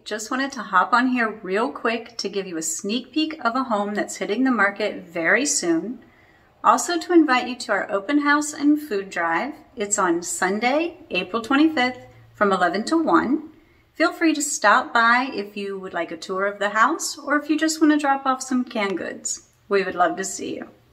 just wanted to hop on here real quick to give you a sneak peek of a home that's hitting the market very soon. Also to invite you to our open house and food drive. It's on Sunday, April 25th from 11 to 1. Feel free to stop by if you would like a tour of the house or if you just want to drop off some canned goods. We would love to see you.